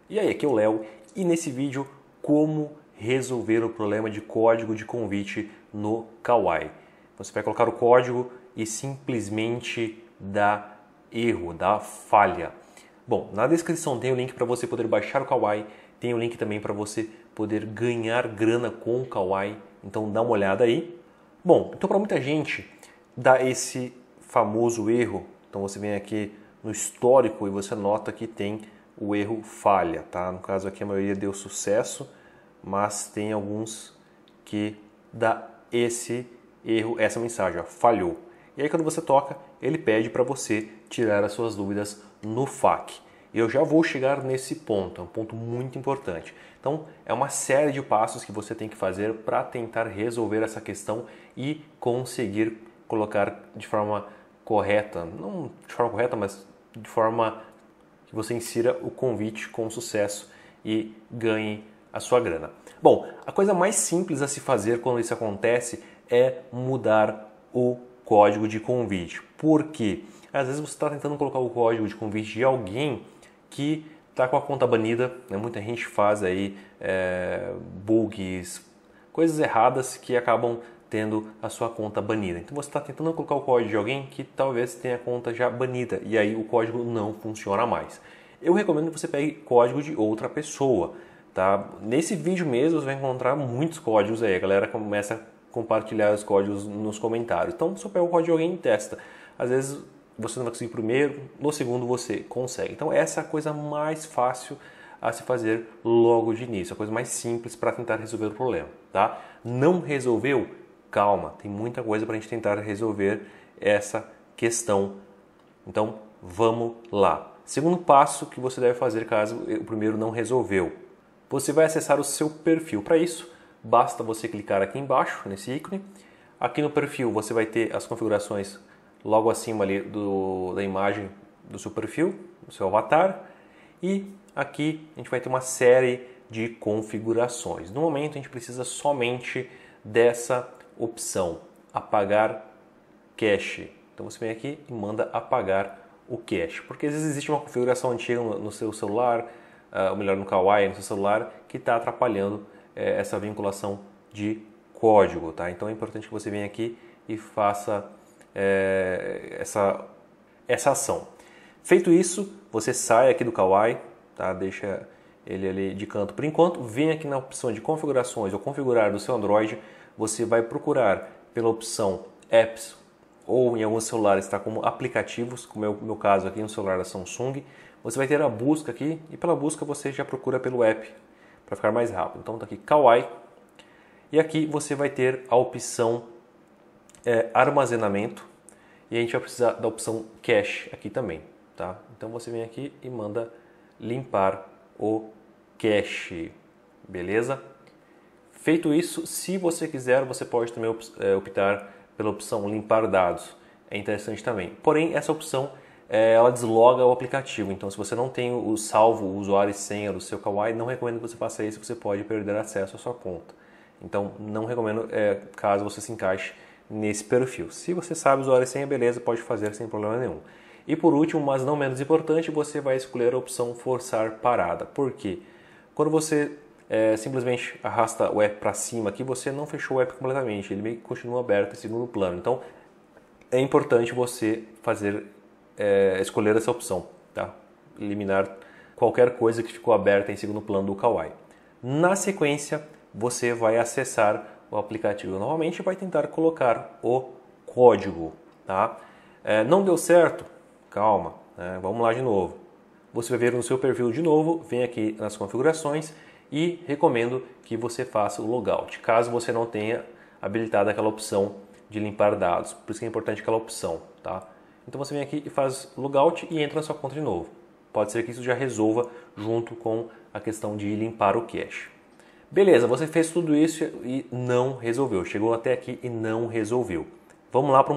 E aí, aqui é o Léo e nesse vídeo como resolver o problema de código de convite no Kawaii. Você vai colocar o código e simplesmente dá erro, dá falha. Bom, na descrição tem o link para você poder baixar o Kawaii, tem o link também para você poder ganhar grana com o Kawaii, então dá uma olhada aí. Bom, então para muita gente dá esse famoso erro, então você vem aqui no histórico e você nota que tem o erro falha, tá? No caso aqui a maioria deu sucesso, mas tem alguns que dá esse erro, essa mensagem, ó, falhou. E aí quando você toca, ele pede para você tirar as suas dúvidas no FAQ. Eu já vou chegar nesse ponto, é um ponto muito importante. Então é uma série de passos que você tem que fazer para tentar resolver essa questão e conseguir colocar de forma correta, não de forma correta, mas de forma que você insira o convite com sucesso e ganhe a sua grana. Bom, a coisa mais simples a se fazer quando isso acontece é mudar o código de convite. Por quê? Às vezes você está tentando colocar o código de convite de alguém que está com a conta banida, né? Muita gente faz aí bugs, coisas erradas que acabam tendo a sua conta banida. Então você está tentando colocar o código de alguém que talvez tenha a conta já banida e aí o código não funciona mais. Eu recomendo que você pegue código de outra pessoa, tá? Nesse vídeo mesmo você vai encontrar muitos códigos aí, a galera começa a compartilhar os códigos nos comentários. Então só pega o código de alguém e testa. Às vezes você não vai conseguir primeiro, no segundo você consegue. Então essa é a coisa mais fácil a se fazer logo de início, a coisa mais simples para tentar resolver o problema, tá? Não resolveu? Calma, tem muita coisa para a gente tentar resolver essa questão. Então, vamos lá. Segundo passo que você deve fazer caso o primeiro não resolveu. Você vai acessar o seu perfil. Para isso, basta você clicar aqui embaixo, nesse ícone. Aqui no perfil você vai ter as configurações logo acima ali da imagem do seu perfil, do seu avatar. E aqui a gente vai ter uma série de configurações. No momento a gente precisa somente dessa opção, apagar cache. Então você vem aqui e manda apagar o cache, porque às vezes existe uma configuração antiga no seu celular, ou melhor no Kawaii, no seu celular, que está atrapalhando essa vinculação de código, tá? Então é importante que você venha aqui e faça essa ação. Feito isso, você sai aqui do Kawaii, tá? Deixa ele ali de canto por enquanto, vem aqui na opção de configurações ou configurar do seu Android. Você vai procurar pela opção Apps ou em alguns celulares está como aplicativos, como é o meu caso aqui no celular da Samsung. Você vai ter a busca aqui e pela busca você já procura pelo app para ficar mais rápido. Então está aqui Kawaii e aqui você vai ter a opção armazenamento e a gente vai precisar da opção cache aqui também, tá? Então você vem aqui e manda limpar o cache, beleza? Feito isso, se você quiser, você pode também optar pela opção limpar dados. É interessante também. Porém, essa opção ela desloga o aplicativo. Então, se você não tem o salvo, o usuário e senha do seu Kawaii, não recomendo que você faça isso, você pode perder acesso à sua conta. Então, não recomendo caso você se encaixe nesse perfil. Se você sabe o usuário e senha, beleza, pode fazer sem problema nenhum. E por último, mas não menos importante, você vai escolher a opção forçar parada. Por quê? Quando você simplesmente arrasta o app para cima aqui, você não fechou o app completamente, ele meio que continua aberto em segundo plano. Então é importante você escolher essa opção, tá? Eliminar qualquer coisa que ficou aberta em segundo plano do Kawaii. Na sequência, você vai acessar o aplicativo novamente e vai tentar colocar o código, tá? Não deu certo? Calma, vamos lá de novo. Você vai ver no seu perfil de novo, vem aqui nas configurações e recomendo que você faça o logout, caso você não tenha habilitado aquela opção de limpar dados. Por isso que é importante aquela opção, tá? Então você vem aqui e faz logout e entra na sua conta de novo. Pode ser que isso já resolva junto com a questão de limpar o cache. Beleza, você fez tudo isso e não resolveu. Chegou até aqui e não resolveu. Vamos lá para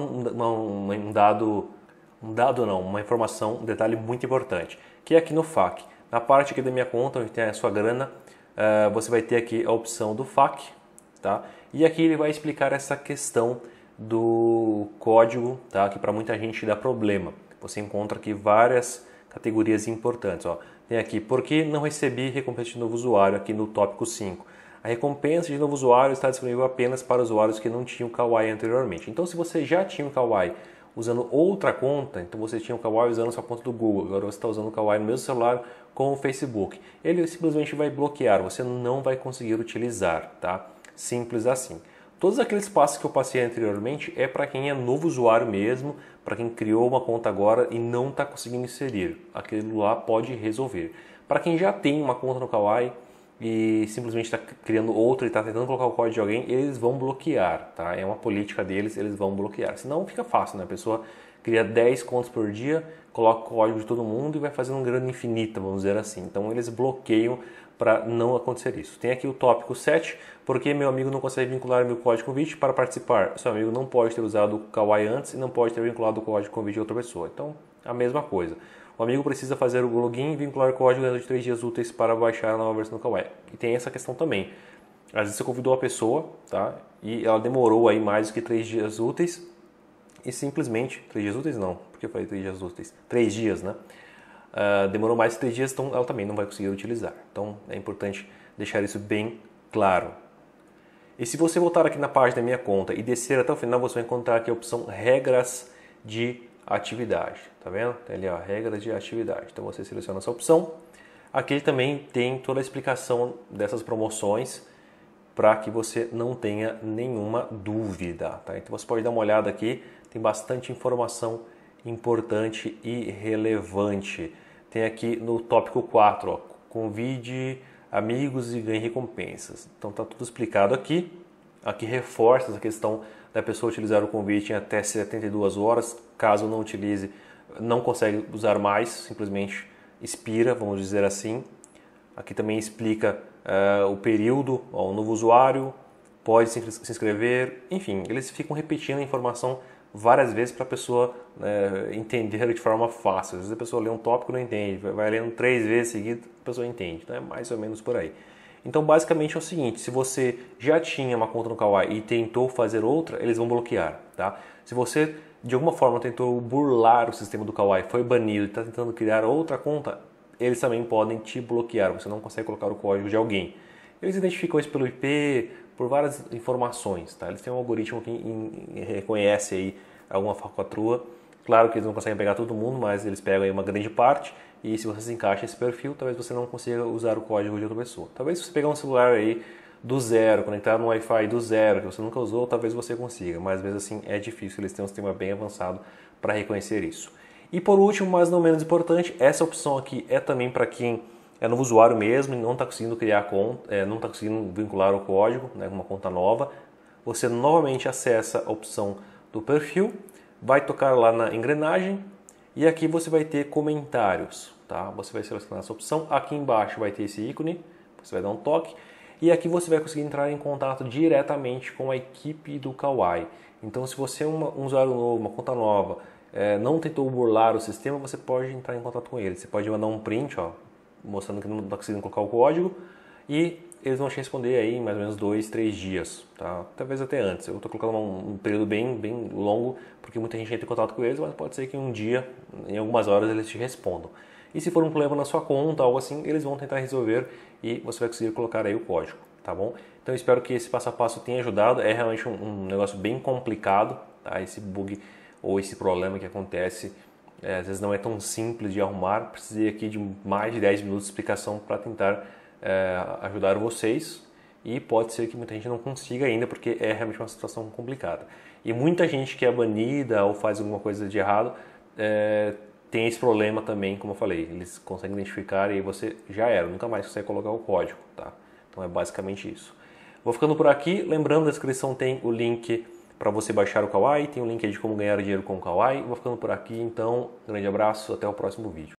uma informação, um detalhe muito importante, que é aqui no FAQ. Na parte aqui da minha conta, onde tem a sua grana, você vai ter aqui a opção do FAQ, tá? E aqui ele vai explicar essa questão do código, tá? Que para muita gente dá problema. Você encontra aqui várias categorias importantes, ó. Tem aqui, por que não recebi recompensa de novo usuário aqui no tópico 5? A recompensa de novo usuário está disponível apenas para usuários que não tinham Kawaii anteriormente. Então, se você já tinha o Kawaii usando outra conta, então você tinha o Kawaii usando sua conta do Google, agora você está usando o Kawaii no mesmo celular com o Facebook, ele simplesmente vai bloquear, você não vai conseguir utilizar, tá? Simples assim. Todos aqueles passos que eu passei anteriormente é para quem é novo usuário mesmo, para quem criou uma conta agora e não está conseguindo inserir. Aquele lá pode resolver. Para quem já tem uma conta no Kawaii e simplesmente está criando outra e está tentando colocar o código de alguém, eles vão bloquear, tá? É uma política deles, eles vão bloquear. Senão fica fácil, né? A pessoa cria 10 contas por dia, coloca o código de todo mundo e vai fazendo um grana infinita, vamos dizer assim. Então eles bloqueiam para não acontecer isso. Tem aqui o tópico 7, porque meu amigo não consegue vincular meu código convite para participar. Seu amigo não pode ter usado o Kawaii antes e não pode ter vinculado o código convite de outra pessoa. Então, a mesma coisa. O amigo precisa fazer o login e vincular o código dentro de 3 dias úteis para baixar a nova versão do Kawaii. E tem essa questão também. Às vezes você convidou a pessoa, tá? E ela demorou aí mais do que 3 dias úteis e simplesmente... 3 dias úteis não, porque eu falei 3 dias úteis. 3 dias, né? Demorou mais de 3 dias, então ela também não vai conseguir utilizar. Então é importante deixar isso bem claro. E se você voltar aqui na página da minha conta e descer até o final, você vai encontrar aqui a opção regras de atividade. Tá vendo? Tem ali, ó, regras de atividade. Então você seleciona essa opção. Aqui também tem toda a explicação dessas promoções para que você não tenha nenhuma dúvida. Tá? Então você pode dar uma olhada aqui, tem bastante informação importante e relevante. Tem aqui no tópico 4, ó, convide amigos e ganhe recompensas. Então está tudo explicado aqui. Aqui reforça essa questão da pessoa utilizar o convite em até 72 horas. Caso não utilize, não consegue usar mais, simplesmente expira, vamos dizer assim. Aqui também explica o período, ó, o novo usuário pode se inscrever. Enfim, eles ficam repetindo a informação várias vezes para a pessoa entender de forma fácil. Às vezes a pessoa lê um tópico e não entende, vai lendo 3 vezes seguidas, a pessoa entende. Então é mais ou menos por aí. Então basicamente é o seguinte, se você já tinha uma conta no Kawaii e tentou fazer outra, eles vão bloquear, tá? Se você de alguma forma tentou burlar o sistema do Kawaii, foi banido e está tentando criar outra conta, eles também podem te bloquear, você não consegue colocar o código de alguém. Eles identificam isso pelo IP, por várias informações, tá? Eles têm um algoritmo que reconhece aí alguma falcatrua. Claro que eles não conseguem pegar todo mundo, mas eles pegam aí uma grande parte e se você se encaixa nesse perfil, talvez você não consiga usar o código de outra pessoa. Talvez se você pegar um celular aí do zero, conectar no Wi-Fi do zero, que você nunca usou, talvez você consiga, mas mesmo assim é difícil, eles têm um sistema bem avançado para reconhecer isso. E por último, mas não menos importante, essa opção aqui é também para quem é novo usuário mesmo e não está conseguindo criar conta, não está conseguindo vincular o código, né, uma conta nova. Você novamente acessa a opção do perfil, vai tocar lá na engrenagem e aqui você vai ter comentários, tá? Você vai selecionar essa opção, aqui embaixo vai ter esse ícone, você vai dar um toque e aqui você vai conseguir entrar em contato diretamente com a equipe do Kawaii. Então se você é um usuário novo, uma conta nova, não tentou burlar o sistema, você pode entrar em contato com ele. Você pode mandar um print, ó, mostrando que não está conseguindo colocar o código e eles vão te responder aí em mais ou menos 2, 3 dias, tá? Talvez até antes. Eu estou colocando um período bem longo porque muita gente entra em contato com eles, mas pode ser que um dia, em algumas horas, eles te respondam. E se for um problema na sua conta, algo assim, eles vão tentar resolver e você vai conseguir colocar aí o código, tá bom? Então eu espero que esse passo a passo tenha ajudado. É realmente um negócio bem complicado, tá? Esse bug ou esse problema que acontece às vezes não é tão simples de arrumar. Precisei aqui de mais de 10 minutos de explicação para tentar ajudar vocês e pode ser que muita gente não consiga ainda porque é realmente uma situação complicada. E muita gente que é banida ou faz alguma coisa de errado tem esse problema também, como eu falei, eles conseguem identificar e aí você já era, nunca mais consegue colocar o código, tá? Então é basicamente isso. Vou ficando por aqui, lembrando, na descrição tem o link para você baixar o Kawaii, tem um link aí de como ganhar dinheiro com o Kawaii. Vou ficando por aqui, então, grande abraço, até o próximo vídeo.